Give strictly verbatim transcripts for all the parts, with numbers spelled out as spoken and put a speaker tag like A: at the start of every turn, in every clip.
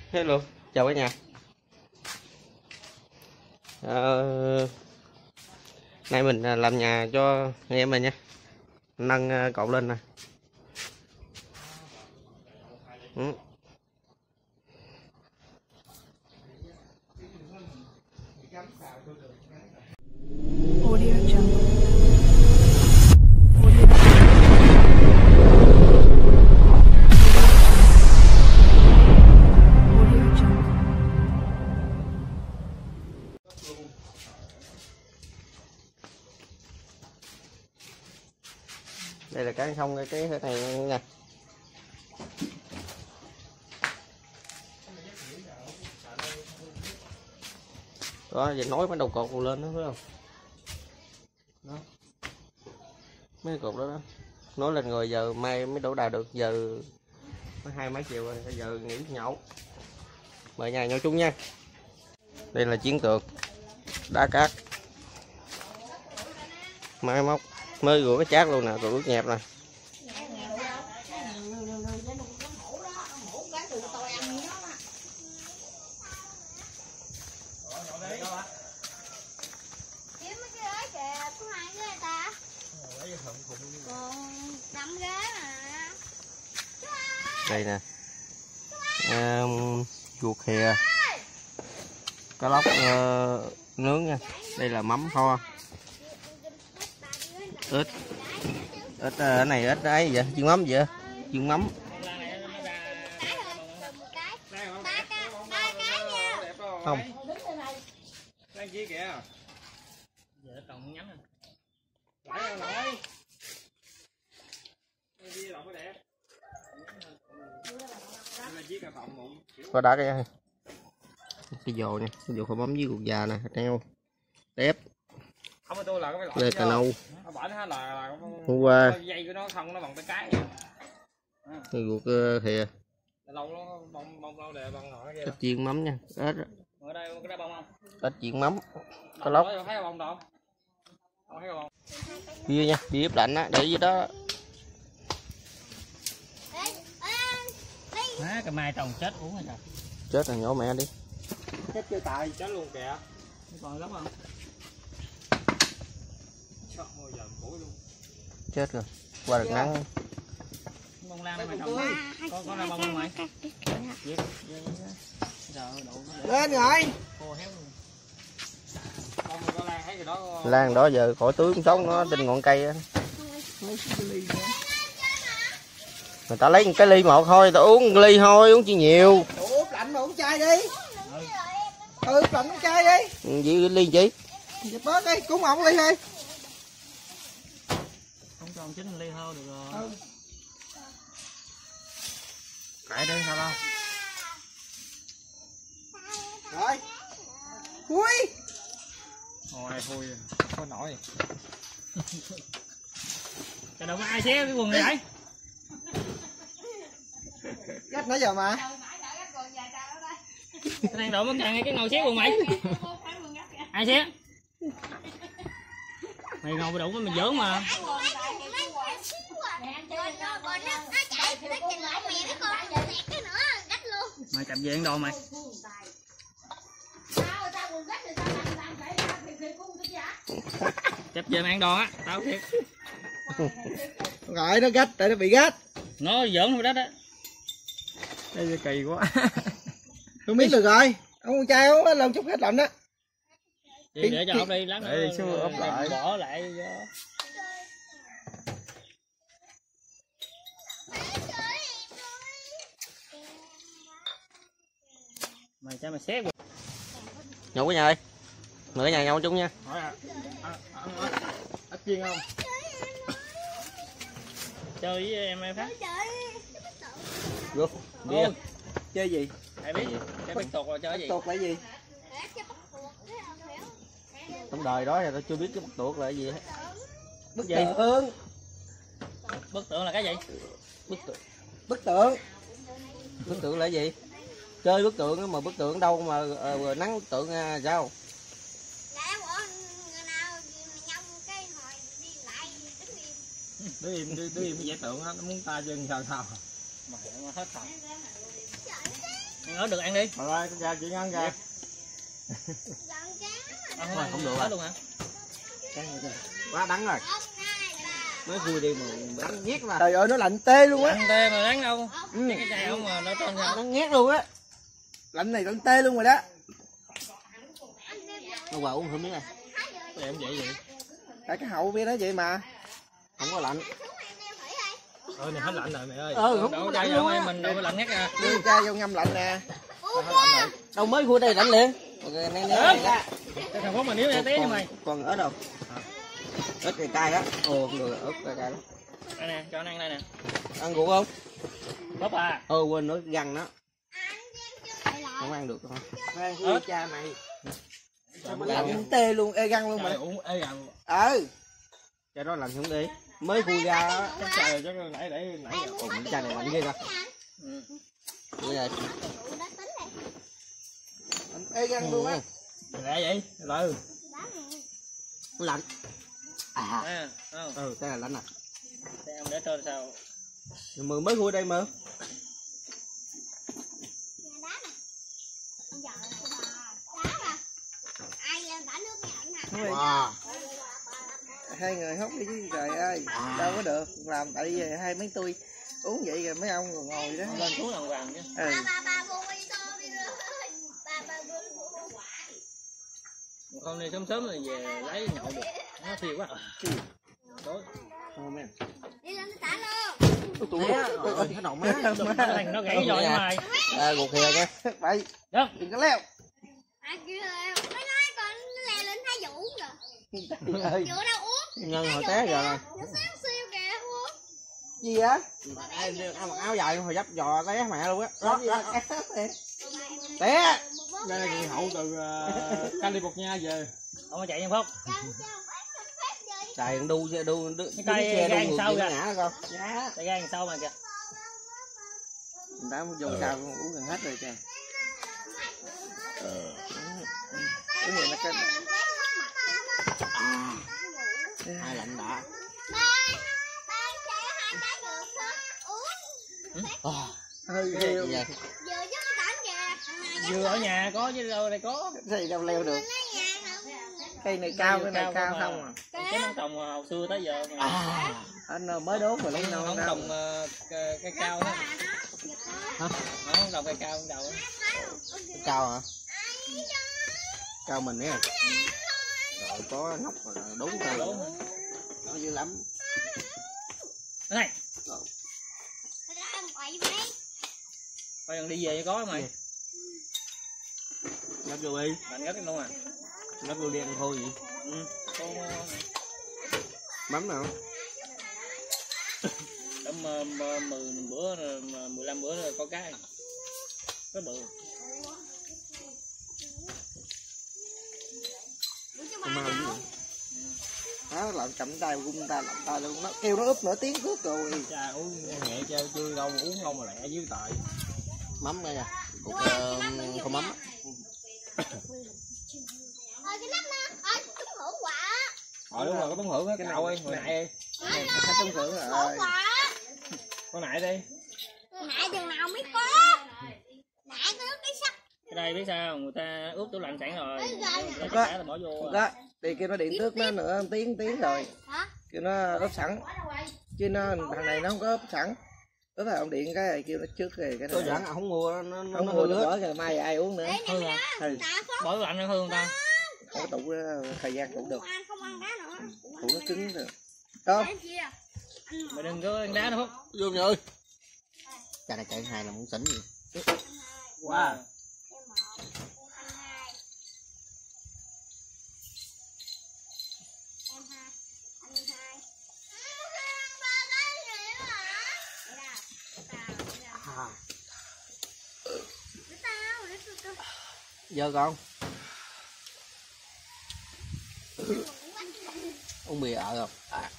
A: Hello, chào cả nhà. Ờ, nay mình làm nhà cho anh em mình nha. Nâng cột lên nè. Ừ.
B: Audio Jungle.
A: Đây là cái không cái cái này nha. Đó, giờ nối mấy đầu cột lên đó phải không? Đó. Mấy cột đó đó. Nối lên rồi giờ mai mới đổ đà được, giờ có hai mấy chiều rồi, giờ nghỉ nhậu. Mời nhà nhậu chung nha. Đây là chiến tược đá cát. Máy móc mới rửa cái chát luôn nè, rồi ướt nhẹp nè. Đây nè, à, ruột khìa, cá lóc uh, nướng nha. Đây là mắm kho, ớt, ớt cái này ớt đấy vậy, chiên mắm vậy, chiên mắm. Không.
C: Đang kia kìa. Giờ còn nhắn rồi. Lại rồi lại. Đây kia lọc cái đẹp.
A: Có đá cái cái dồ nha, cái dồ kho bấm với ruột già nè, treo, tép.
C: Không tôi là cái loại.
A: Đây cà nâu.
C: Bển là là
A: hôm qua
C: dây của nó không nó bằng tay cái.
A: cái ruột khìa.
C: Lâu nó bông bông lâu để bông nổi kia.
A: Ít chiên mắm nha, ớt.
C: Ở đây có cái bông không?
A: Ít chiên mắm. Cá lóc.
C: Thấy bông đâu? Không thấy bông.
A: Bia nha, bia ướp lạnh á, để dưới đó.
C: Má cái mai trồng chết uống rồi trời.
A: Chết rồi, nhỏ mẹ đi.
C: Chết chơi tài, chết luôn kìa. Còn lắm không?
A: Chết rồi, qua được nắng.
C: Bông lan này mày trồng có có ra bông không mày?
B: Lên rồi.
A: Lan đó giờ khỏi tưới cũng sống, nó trên ngọn cây á. Người ta lấy cái ly một thôi, ta uống một ly thôi, uống chi nhiều.
B: Úp lạnh mà uống chai đi. Ừ, úp lạnh uống chai đi.
A: Gì ly chị?
B: Dẹp bớt đi, cúng ông ly đi.
C: Không cho ông chín ly thôi được rồi.
B: Ừ.
C: Cãi đi sao đâu.
B: Rồi. Ui.
C: Ôi thui không có nổi. Trời đâu có ai xé cái quần này vậy?
B: Gách nãy giờ mà.
C: Đang đổ mất càng cái ngồi xé quần mày. Ai xé? Mày ngồi đủ mày giỡn mà. Mày chậm về ăn đồ mày. Chậm về mày ăn đồ á, tao thiệt.
B: Rồi nó gách, tại nó bị gách.
C: Nó giỡn thôi đó đó. Đây kỳ quá.
B: Không biết được rồi. Ông con trai ông làm chút hết lạnh á.
C: Đi để cho ốp đi, lát
A: để đi xuống ốp lại.
C: Bỏ lại cho. Mày cho mày xé.
A: Nhậu cả nhà ơi. Mời cả nhà nhau chung nha.
C: Hỏi à. Ít chiên không? Chơi với em em phát.
A: Vô. Bia.
B: Chơi gì?
C: Ai biết gì? Cái bắt tuột rồi chơi gì?
B: Tuột là gì?
A: Trong đời đó thì tao chưa biết cái bắt tuột là cái gì hết.
B: Bức tượng.
C: Bức tượng là cái gì?
A: Bức tượng.
B: Bức tượng.
A: Bức tượng là cái gì? Chơi bức tượng mà bức tượng đâu mà uh, nắng bức tượng uh, sao?
C: Đứng im, đứng im cái vẽ tượng á, nó muốn ta chân sao sao. Mà hết thật. Ớt được ăn đi.
B: Rồi rồi, con ra chị ăn kìa.
C: À, không,
A: Không, không được
C: ớt
A: à.
C: luôn hả?
B: Quá đắng rồi.
A: Mới vui đi mà
B: Đắng nhét mà. Trời ơi nó lạnh tê luôn á.
C: Ăn tê mà đáng đâu.
B: Ừ.
C: Cái chai không mà nó trên sao?
B: Nó nhét luôn á. Lạnh này lạnh tê luôn rồi đó.
A: nó qua uống thử miếng này.
C: Em vậy vậy.
B: Tại cái hậu bia đó vậy mà.
A: Không có lạnh.
C: Ờ này hết lạnh rồi mẹ ơi.
A: Ừ, không
C: đâu
A: có
C: có
A: lạnh
C: đâu
A: luôn á.
C: em mình đâu có lạnh nhất à.
B: Đưa cha vô ngâm lạnh nè.
A: Đâu mới khui đây lạnh liền. Ok, nè, nè, nè.
C: Cái thằng Phúc mà nếu ra té cho mày.
A: Còn ớt đâu? Ớt cay cay á. Ồ, không được, ớt cay cay lắm.
C: Đây nè, cho nó ăn đây nè.
A: Ăn rượu không?
C: Bóp à.
A: Ờ quên nữa găng đó. Không ăn được không?
B: Ớt cha mày. Lạnh tê luôn, ê găng luôn
C: Trời
B: mà.
C: uống ê gần.
B: Ừ.
A: Cho đó lạnh xuống đi. Mới khui ra á.
C: Chắc trời chắc nãy để nãy giờ.
A: Ồ, cái chai này lạnh ghê ta.
C: Ừ.
A: Bây giờ
B: Ê găng luôn á.
C: Lẹ vậy? Ừ.
A: lạnh. À,
C: À, không.
A: ừ, cái này lạnh nè.
C: Để em để trên sao?
A: Mười mới khui đây mà. Wow.
B: Hai người hút đi chứ trời ơi. Đâu có được. Làm tại vì hai mấy tôi uống vậy rồi mấy ông còn ngồi đó.
C: Lên xuống làm vàng chứ.
B: Ừ.
C: Con này sớm sớm là về lấy nhậu được. Nó thiệt quá. Tối.
A: Tụi nó ơi, nó động má.
C: Thành nó gãy rồi nha mày.
A: À, gục kìa kìa.
B: Bậy.
C: Đó.
B: Đừng có leo. Trời ơi.
A: Nhân hồi té giờ rồi.
B: Gì á?
A: Ai ăn mặc áo dài hồi dấp giò té mẹ luôn á. Đó, đó. Té.
C: Đây là người hậu từ uh, California về. Không có chạy nha Phúc.
A: Trời đu xe đu đu
C: Cái cây
A: xe
C: gan
A: đu
C: sau
A: ngược
C: kìa.
A: ngã con.
B: Dạ.
C: Tay gan sau mà kìa.
B: Người ta vô sao uống gần hết rồi kìa. Cái này nó cái
A: Ai lạnh đã.
B: hơi ghê.
A: Vậy.
C: Vừa ở nhà có chứ đâu đây có.
B: Cái đâu leo được. Cây này cao, cái này cao không à.
C: Cái nón trồng hồi xưa tới giờ mà.
A: À.
B: Anh mới đốn rồi lấy
C: Nón
B: nâu đâu.
C: trồng uh, cây, cây cao đó.
A: Hả?
C: Nón trồng cây cao đầu đó.
A: Cao hả? Cao mình nè. Rồi có nóc rồi đốn cây.
C: Đốn hả?
A: Nó dữ lắm.
C: Này. Coi đi về có mày.
A: Gấp vô đi.
C: Bạn gấp luôn à.
A: Gấp vô đi ăn thôi vậy.
C: Ừ. Con
A: Mắm nào?
C: tầm mười bữa mười lăm bữa rồi có cái. Cái bự.
B: Đó làm cầm tay gung ta làm tay luôn nó kêu nó úp nửa tiếng cướp rồi.
C: Cha uống nhẹ chơi chưa đâu mà uống không mà lẹ dưới tại.
A: Mắm đây nè. Cục uh, không mắm.
C: Ờ đúng rồi, có tống hưởng á, cậu ơi, hồi nãy đi.
B: Này khách tống thưởng rồi.
C: Con nãy đi.
D: Nãy chừng nào mới có. Nãy có cái sắt.
C: Cái đây biết sao, người ta ướp tủ lạnh sẵn rồi. Lấy
B: Có.
C: cả là bỏ vô.
B: Đó, đi kêu nó điện tước nó nữa tiếng tiếng rồi.
D: Hả?
B: Kêu nó ốp sẵn. Chứ nó thằng này nó không có ốp sẵn. Ốp vào ông điện cái này kêu nó trước rồi cái
A: Tôi
B: này.
A: dẫn không mua nó nó
B: Không
A: nó
B: mua
A: hư
B: được
A: hết.
B: bỏ rồi mai ai uống nữa.
C: Hư à?
B: Ừ.
C: Bỏ tủ lạnh nó hư không ta?
B: Không có tủ đó, thời gian tủ được.
D: Ăn không ăn đá nữa.
B: Tủ nó cứng rồi. Đó.
C: Mày đừng có ăn đá nữa Phúc.
A: Vô mày ơi. Chà này chạy hai là muốn tỉnh gì.
C: Wow.
A: Giờ con. Uống bia ở không? À.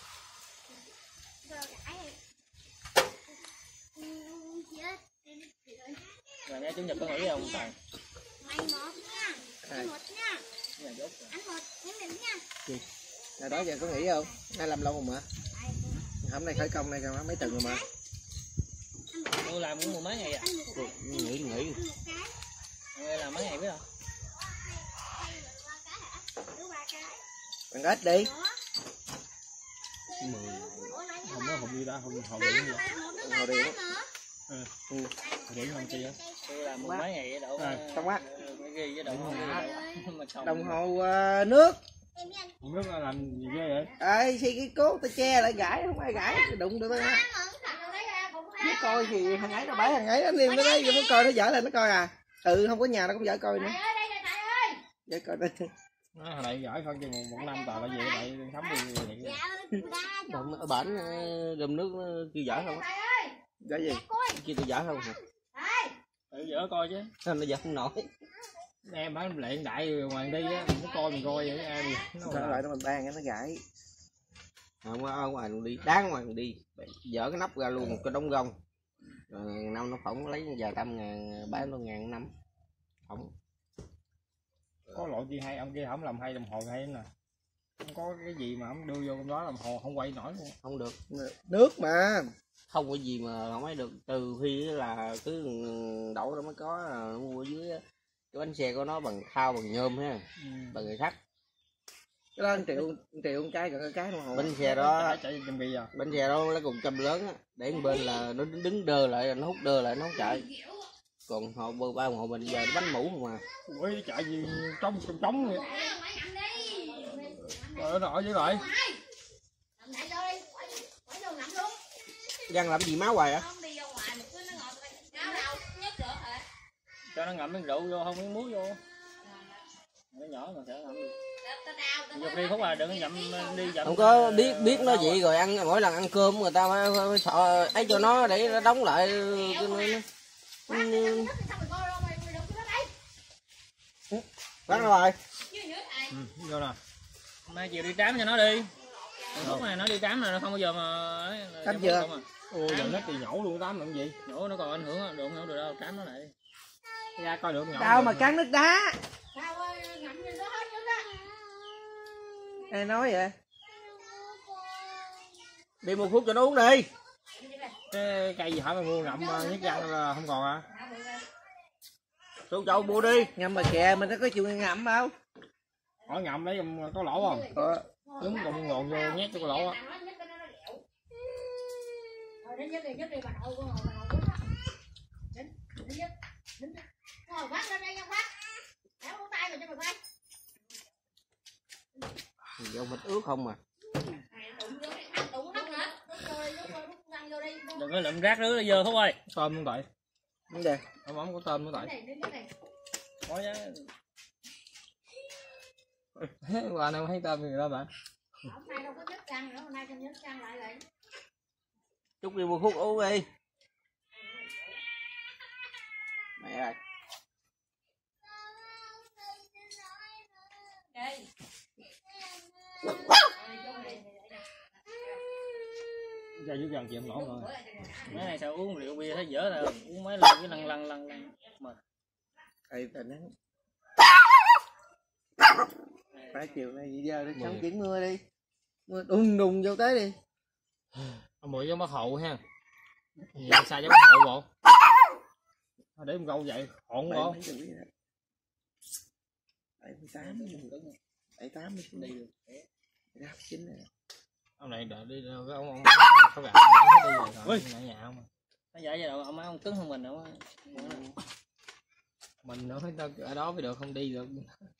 C: Rồi nãy chủ nhật có nghỉ không Tài?
D: Mày một nha. Anh một nha.
C: Nhà dốt rồi.
D: Anh một, nhấn định nha.
B: Gì? Ngày đó giờ có nghỉ không? Nay làm lâu không mà? Hôm nay khởi công này mấy tuần rồi mà.
C: Mấy tôi làm cũng mười mấy ngày à.
A: Nghỉ nghỉ.
C: Tôi làm mấy ngày biết không?
B: Bằng ít đi.
C: Không có hộp gì ta, hộp hộp điện gì vậy?
B: Hồi điện.
C: Ừ. Ừ. Điện không kia. Tôi làm mười mấy ngày vậy đâu.
B: Xong á.
C: Cái ghi với đồng hồ.
B: Đồng hồ uh, nước.
C: Không biết làm gì ghê vậy?
B: Ê, xi cái cốt tao che lại gãi, không ai gãi, đụng được tao. Nó coi thì thằng ấy nó bãi thằng ấy nó niêm nó đấy, nó coi nó dở lên nó coi à. Ừ, không có nhà nó cũng dở coi nữa. Dở coi đi.
C: Nó hồi nãy gửi không cho một, một năm tờ là gì vậy thấm đi vậy.
A: Đồng ở bển đầm nước kia dở không á?
B: Dở gì?
A: Kia tôi dở không hả?
C: Tự dở coi chứ.
A: Sao nó dở không nổi?
C: Em bán lẹn đại hoàng đi á, nó coi mình coi vậy em nó
B: Sao lại nó mình ban nó gãi.
A: Không ở ngoài đường đi, đá ngoài đường đi, dở cái nắp ra luôn một cái đống gông. Rồi năm nó phỏng lấy vài trăm ngàn, bán nó ngàn năm. Phỏng.
C: Có loại kia hay, ông kia không làm hay đồng hồ hay nè. Không có cái gì mà ông đưa vô trong đó đồng hồ không quay nổi luôn.
A: Không được.
B: Nước mà.
A: Không có gì mà không ấy được, trừ khi là cứ đổ nó mới có, mua ở dưới cái bánh xe của nó bằng thau bằng nhôm ha, ừ. Bằng người sắt.
B: Cái đó một triệu, một triệu một cái còn cái đồng hồ.
A: Bánh xe đó,
C: à.
A: bánh xe đó lấy cùng trăm lớn á, để một bên là nó đứng đơ lại, nó hút đơ lại nó không chạy. Còn họ ba hộ mình giờ bánh mũ không à.
C: Ui chạy gì trống trống trống vậy. Rồi nó với lại.
A: Giang làm gì máu hoài á?
C: Cho nó ngậm miếng rượu vô, không miếng muối vô. Nó nhỏ mà sẽ ngậm. Vô đi Phúc à, đừng nhậm đi dậm.
A: Không có biết biết nó vậy rồi ăn mỗi lần ăn cơm người ta phải, phải sợ ấy cho nó để nó đóng lại bắn rồi.
C: Ừ, vô nè. Mai chiều đi trám cho nó đi. Phúc này nó đi trám là nó không bao giờ mà
B: trám chưa?
C: Ôi giờ nó thì nhổ luôn trám làm gì? Nhổ nó còn ảnh hưởng đụng không được đâu, trám nó lại. Ra coi được nhổ.
B: Sao mà cắn nước đá? Ai nói vậy?
A: Đi mua thuốc cho nó uống đi.
C: Cái cây gì hả mà mua ngậm nhức răng là không còn à?
A: Chú châu mua đi.
B: Ngậm mà kìa, mình nó có chịu ngậm không?
C: Hỏi ngậm đấy có lỗ không?
B: Ờ.
C: Đúng còn ngọn vô nhét cho có lỗ á.
A: Dầu vịt ướt không mà.
C: Đừng có lụm rác nữa dơ Phúc ơi. Tôm không vậy?
B: Đúng rồi.
C: Ông ống có tôm không vậy? Có giá. Qua nào thấy tôm gì đâu bạn?
A: Chúc đi mua thuốc uống đi. Mẹ ơi.
C: Giờ dưới gần chịu không nổi rồi. Mấy này sao uống rượu bia thấy dở rồi, uống mấy lần cái lăn lăn lăn lăn. Mệt.
B: Ê tình nó. Phải chiều nay đi giờ đi sớm chuyển mưa đi. Mưa đùng đùng vô tới đi.
C: Ông bụi giống bác hậu ha. Giờ sao giống bác hậu bộ. Để một câu vậy, hỗn bộ.
B: bảy mươi tám bảy tám mươi đi được. Đáp chín này.
C: Ông này đợi đi đâu cái ông ông có gạo đi rồi nhà nhà không mà. Nó vậy vậy đâu ông ông cứng hơn mình đâu. Mình đâu phải tao ở đó mới được không đi được.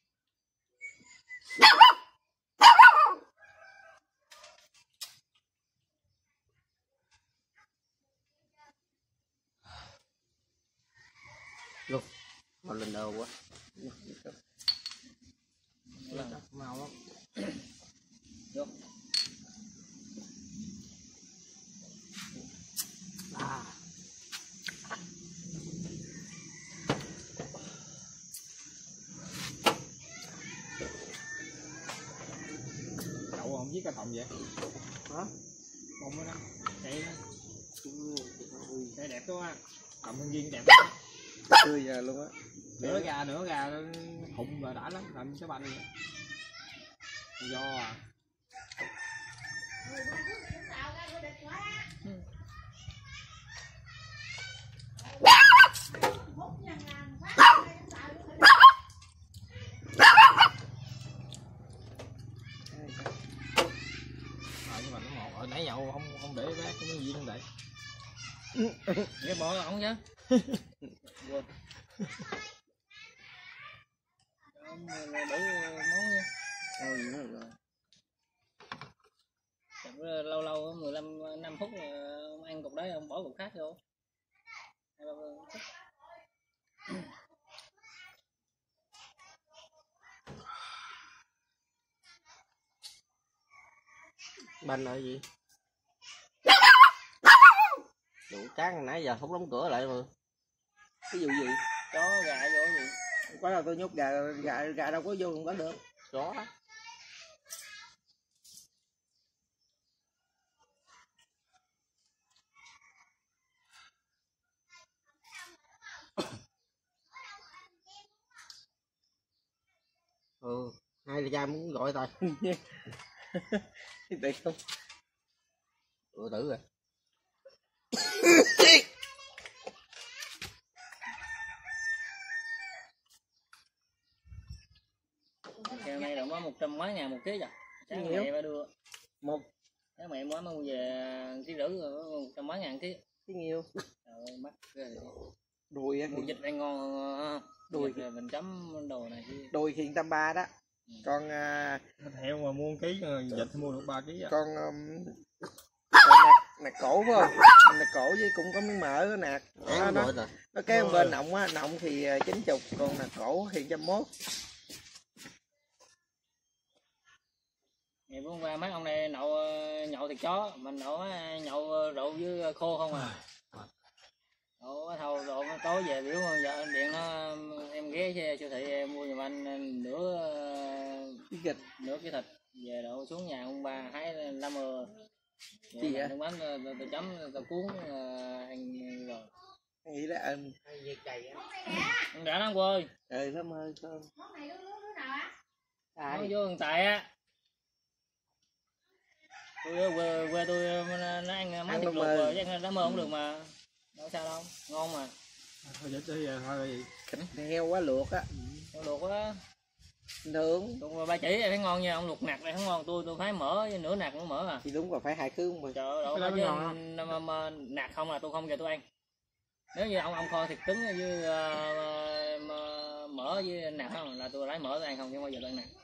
A: Luôn. Mà lên đầu quá.
C: Màu lắm. Vô.
A: À.
C: Cậu không biết cái thòng vậy?
A: Hả?
C: Bông đó đó. Cây cây đẹp quá ha. Cầm thân viên đẹp quá.
B: Tươi giờ luôn á.
C: Nửa gà nửa gà hụng mà đã lắm, làm cái banh vậy. Do à. Nhưng mà nó ngọt rồi, nãy nhậu không không để bác cái gì không để. Nghe bỏ ổng chứ. Quên. Để món nha.
B: Thôi nữa rồi.
C: Lâu lâu mười lăm năm phút ông ăn cục đấy ông bỏ cục khác vô.
A: Banh là gì? Đủ tráng nãy giờ không đóng cửa lại mà.
B: Cái vụ gì?
C: Chó gà vô gì?
B: Quá là tôi nhốt gà, gà gà đâu có vô không có được.
A: Chó đó. Ừ, hai là cha muốn gọi tao.
B: Được không?
A: Ừ, tử rồi.
C: Kèo này là một trăm mấy ngàn một ký rồi. Sáng mẹ phải đưa.
B: Một.
C: Sáng mẹ mới mua về ký rưỡi rồi một trăm mấy ngàn ký.
B: Cái nhiêu?
C: Trời mắc ghê.
B: Đùi á.
C: Mua vịt ăn ngon.
B: Đùi
C: rồi mình chấm đồ này kia.
B: Đùi hiện tam ba đó. Ừ. Con uh,
C: heo mà mua một ký vịt thì mua được ba ký à.
B: Con um, con nạc, nạc cổ phải không? Nạc cổ với cũng có miếng mỡ đó nạc. Nó, nó, nó cái bên nọng á, nọng thì chín mươi, còn nạc cổ thì một trăm mốt.
C: Ngày hôm qua mấy ông này nhậu nhậu thịt chó, mình nhậu nhậu rượu với khô không à. Nhậu thầu rượu tối về biểu vợ điện nó em ghé siêu thị em mua giùm anh nửa
B: thịt
C: nửa cái thịt về đậu xuống nhà ông bà hái năm mờ.
B: Gì vậy?
C: Bánh tôi chấm tôi cuốn ăn rồi.
B: Anh nghĩ là ăn
C: Ăn đã lắm cô ơi.
B: Ừ lắm ơi con.
C: Nói vô thằng Tài á. Tôi quê, quê tôi nó ăn mấy thịt luộc rồi chứ đá mơ không được mà. Đâu sao đâu, ngon mà.
A: Thôi vậy chứ thôi
B: Thịt heo quá luộc á.
C: Heo luộc á.
B: Nướng.
C: Còn ba chỉ thấy ngon nha, ông luộc nạc này không ngon, tôi tôi phải mỡ với nửa nạc nữa mỡ à.
B: Thì đúng rồi, phải hai thứ mà.
C: Trời ơi, chứ mà, mà, nạc không là tôi không giờ tôi ăn. Nếu như ông ông kho thịt cứng với uh, mỡ với nạc không là tôi lấy mỡ tôi ăn không, nhưng bao giờ tôi ăn nạc.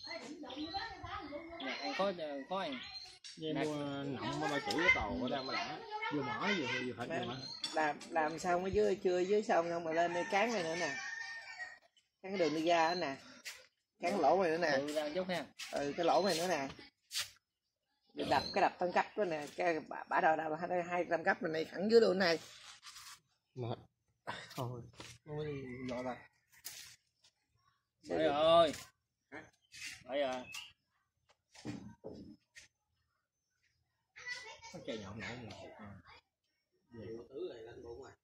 C: Nạc ăn khó khó ăn.
A: Vậy mua nọng ba chỉ cái tàu ở đây mà đã vừa mỡ vừa vừa thịt mà.
B: Làm làm xong ở dưới chưa dưới xong không mà lên đây cán này nữa nè. Cán cái đường đi ra đó nè. Cán cái lỗ này nữa nè.
C: Ừ, ra chút ha.
B: Ừ, cái lỗ này nữa nè. Đập cái đập tăng cấp đó nè, cái bả, bả đầu đập hai hai tăng cấp này thẳng dưới đường này.
A: Mệt. Thôi, không đi dọn ra.
C: Đấy rồi. Đấy rồi.
A: Nó chơi nhậu nổi một về tứ này lên bụng rồi.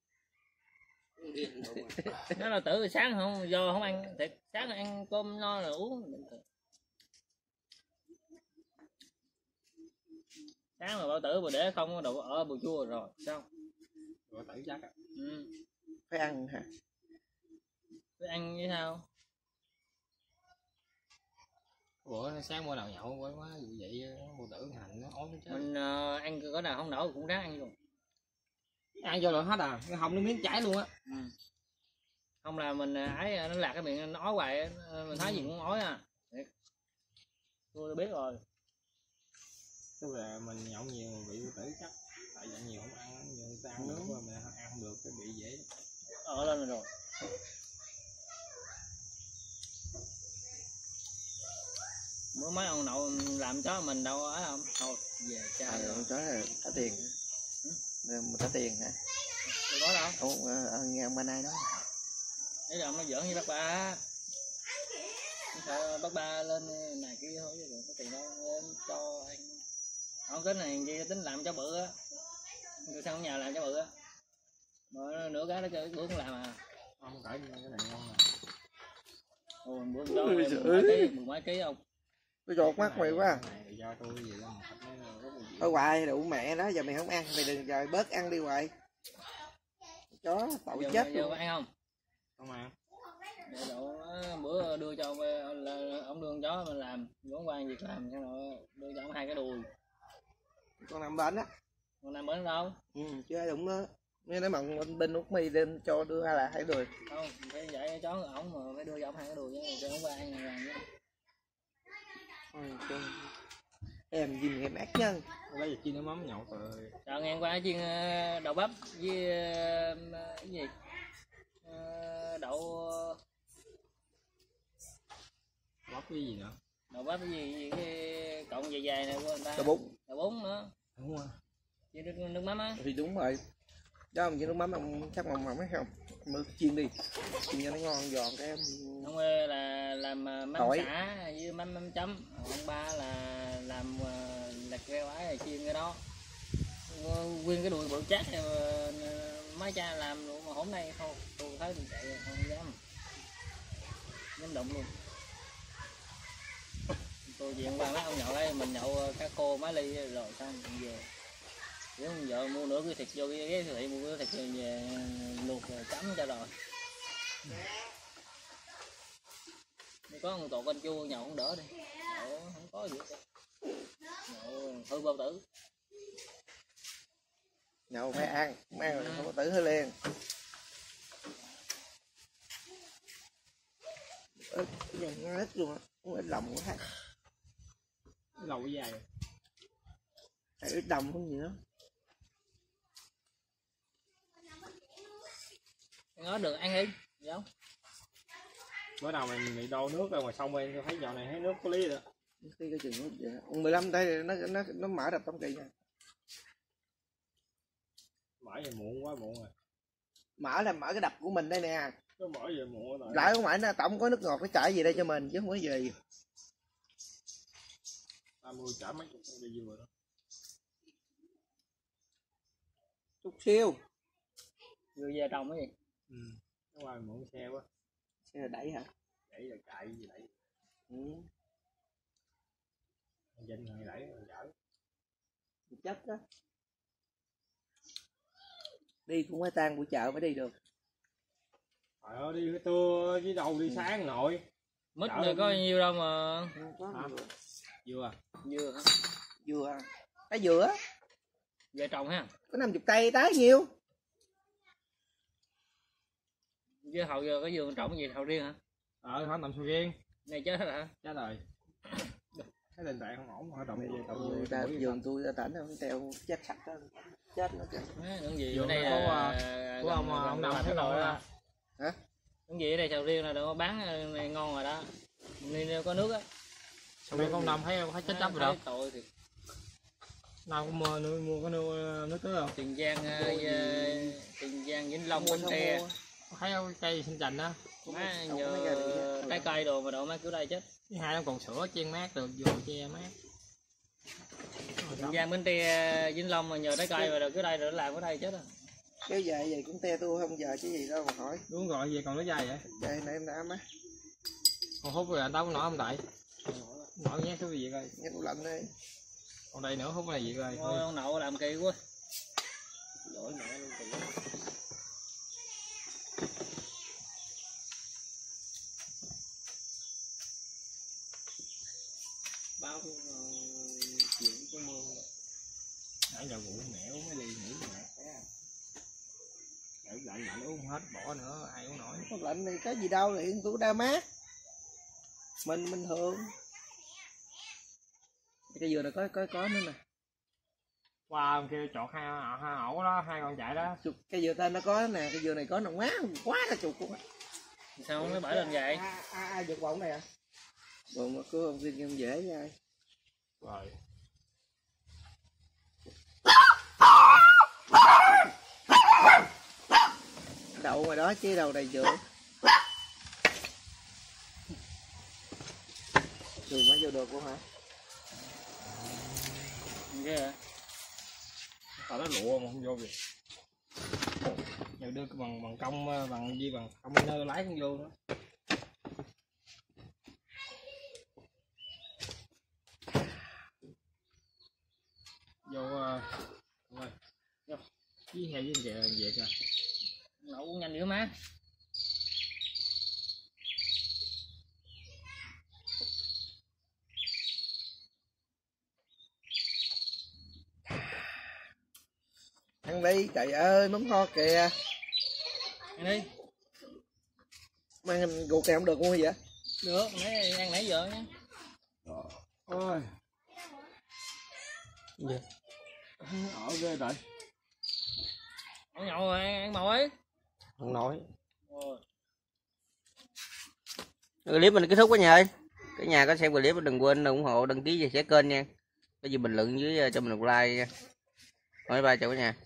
C: Nó là tử sáng không do không ăn thiệt, sáng ăn cơm no là uống. Sáng mà bảo tử mà để không đậu ở bù chua rồi sao?
A: Bảo tử chắc á.
C: Ừ.
B: Phải ăn hả?
C: Phải ăn như sao?
A: Bữa sáng bữa nào nhậu quá quá vậy bù tử hành nó ói chứ.
C: Mình uh, ăn có nào không nổi cũng ráng ăn luôn.
A: Ăn cho rồi hết à, cái hông nó miếng chảy luôn á.
C: Ừ. Không là mình ấy nó lạc cái miệng nó ói hoài, mình thấy gì cũng ói à. Thiệt. Tôi biết rồi.
A: Tức là mình nhậu nhiều bị bù tử chắc. Tại nhậu nhiều không ăn, nhiều người ta ăn được mà mình ăn không được cái bị dễ.
C: Ở lên rồi. Bữa mấy ông nậu làm chó mình đâu ở không? Thôi về cha.
B: À, rồi chó là trả tiền hả? Ừ? Mình trả tiền hả?
C: Tôi có đâu?
B: Ông ờ, nghe ông bên này đó.
C: Đấy là ông nó giỡn với bác ba. Sợ bác ba lên này kia thôi chứ có tiền đâu lên cho anh. Ông tính này gì tính làm cho bự á. Rồi sao ở nhà làm cho bự á. Mà nửa cái nó chơi bữa cũng làm à.
A: Không cởi cái này ngon mà.
C: Ôi bữa cho mười mấy ký, mười mấy ký không?
B: Tôi chột mắt mày quá.
A: Do tôi gì đó mà
B: Ở hoài đủ mẹ đó, giờ mày không ăn, mày đừng rồi bớt ăn đi hoài. chó tội
C: giờ,
B: chết
C: giờ
B: luôn.
C: có ăn không?
A: Không ăn.
C: Giờ đậu bữa đưa cho ông, là ông đưa con chó mình làm vẫn quan việc làm xong rồi đưa cho ông hai cái đùi.
B: Con nằm bệnh á.
C: Còn nằm ở đâu?
B: Ừ, chứ ai đụng nó. Nghe nói mặn bên bên út mì đem cho đưa hai là hai đùi.
C: Không, phải dạy chó ổng mà phải đưa cho ông hai cái đùi chứ cho ông qua ăn làm chứ.
B: Ừ, em gì em ác nhân.
A: Lấy giờ chiên nước mắm nhậu rồi.
C: Trời ngày hôm qua chiên đậu bắp với cái gì? Đậu
A: Bắp cái gì nữa?
C: đậu bắp cái gì, gì cái cọng dài dài này của người ta.
B: Đậu bún.
C: Đậu bún nữa.
A: Đúng rồi.
C: Chiên nước, nước mắm á.
B: Thì đúng rồi. Đó ông chiên nước mắm ông chắc mong mong mấy không? Mơ chiên đi. Chiên cho nó ngon giòn cái em.
C: Ông ơi là làm mắm
B: Tỏi.
C: xả với mắm mắm chấm. Ông ba là làm lật rau ái là chiên cái đó. Nguyên cái đùi bự chắc mấy cha làm luôn mà hôm nay không tôi thấy mình chạy không dám dám động luôn. Tôi về qua mấy ông nhậu đây mình nhậu cá khô mấy ly rồi xong mình về nếu vợ mua nửa cái thịt vô cái ghế siêu thị mua cái thịt về luộc rồi chấm cho rồi. Có một tổ canh chua nhậu không đỡ đi, nhậu không có gì hết, nhậu hư bao tử.
B: Nhậu phải ăn, không ăn rồi không có tử hơi liền. Ớt dần ngon hết luôn á, không ít lòng quá ha.
A: Lầu cái dài.
B: Tại ít đồng không gì nữa.
C: Nó được ăn đi, gì không?
A: Bữa nào mình bị đổ nước ra ngoài sông em thấy dạo này thấy nước có lý rồi đó.
B: Khi cái chừng nước vậy. mười lăm đây nó nó nó mở đập trong kỳ nha.
A: Mở về muộn quá muộn rồi.
B: Mở là mở cái đập của mình đây nè.
A: Nó mở về muộn rồi.
B: Lại không phải nó tổng có nước ngọt nó chảy gì đây cho mình chứ không có gì.
A: ba mươi chả mấy chục đi vừa đó.
B: Chút xíu.
C: Vừa về trồng cái gì?
A: Ừ. Nó ngoài mượn xe quá.
B: Xe là đẩy hả?
A: Đẩy là chạy gì đẩy.
B: Ừ.
A: Dinh rồi đẩy rồi chở.
B: Chết đó. Đi cũng phải tan buổi chợ mới đi được.
A: Trời ơi đi trưa với đầu đi sáng nội.
C: Mít rồi có nhiêu đâu mà.
B: Không có
A: Hả?
B: dừa.
A: Dừa.
C: Dừa hả?
B: Dừa. Cái dừa.
C: Về trồng ha.
B: Có năm mươi cây tái nhiêu?
C: Với hậu giờ có vườn trồng gì hậu riêng hả?
A: Ờ hả nằm sầu riêng.
C: Này chết hả?
A: Chết rồi. Cái tình trạng không ổn hả trồng gì trồng
B: Ừ,
A: gì.
B: ta vườn tôi ra tỉnh không teo chết sạch đó. Chết nó kìa.
C: Những gì
A: Vườn
C: ở đây
A: có,
C: là
A: của ông ông nào thấy rồi á.
B: Hả?
C: Những gì ở đây sầu riêng là được bán này ngon rồi đó. Nên có nước á.
A: Sầu riêng con Năm thấy thấy chết chóc rồi đâu.
C: Tội thì
A: Nào cũng mua nuôi mua có nuôi nước tưới không?
C: Tiền Giang Tiền Giang Vĩnh Long Bến Tre.
A: Thấy không cây xanh chành á.
C: Má nhờ trái cây đồ mà đậu má kiểu đây chết.
A: Cái hai nó còn sữa chen mát được vừa che mát.
C: Tiền Giang Bến Tre Vĩnh Long mà nhờ trái cây mà được cái đây rồi làm ở đây chết à.
B: Cái dài vậy cũng te tôi không giờ chứ gì đâu mà hỏi.
A: Đúng rồi về còn nó dài vậy.
B: Dài này em đã má.
A: Còn hút rồi anh đâu có nổi không tại. Nổi nhé số việc rồi.
B: Nghe tủ lạnh đây.
A: Còn đây nữa hút này việc rồi.
C: Thôi ông nội làm kỳ quá.
A: Lỗi mẹ luôn kỳ. Bao chuyện có mưa. Nãy giờ ngủ mẹ uống mấy ly nghỉ mẹ té. Để lạnh lạnh uống hết bỏ nữa ai uống nổi.
B: Tủ lạnh này cái gì đâu hiện tôi đa mát. Mình mình thường. Cái dừa này có có có nữa nè.
A: Qua wow, kia chọt hai hai ổ đó, hai con chạy đó.
B: Chuột cái dừa tên nó có nè, cái dừa này có nồng quá quá là chuột luôn á.
C: Sao không mới bãi lên vậy?
B: Ai ai ai giật bọng này à? Bọng mà cứ ông viên em dễ nha.
A: Rồi.
B: Đậu ngoài đó chứ đâu đầy dừa. Dừa mới vô được luôn hả?
C: Ghê hả?
A: Tao nó lụa mà không vô việc. Giờ đưa cái bằng bằng công bằng gì bằng công nơ lái không vô nữa. Vô rồi. Vô. Với heo với kìa việc à.
C: Nấu nhanh dữ má.
B: Ăn đi, trời ơi, mắm kho kìa.
C: Ăn đi.
B: Mang ruột này không được mua gì vậy?
C: Được, nãy ăn nãy giờ nha.
B: Ôi.
A: Dạ.
B: Ở ghê rồi.
C: Ăn nhậu rồi, ăn, ăn màu ấy.
A: Không nói.
C: Rồi.
A: Clip mình kết thúc cả nhà ơi. Cả nhà có xem clip đừng quên ủng hộ đăng ký và share kênh nha. Có gì bình luận dưới cho mình một like nha. Bye bye chào cả nhà.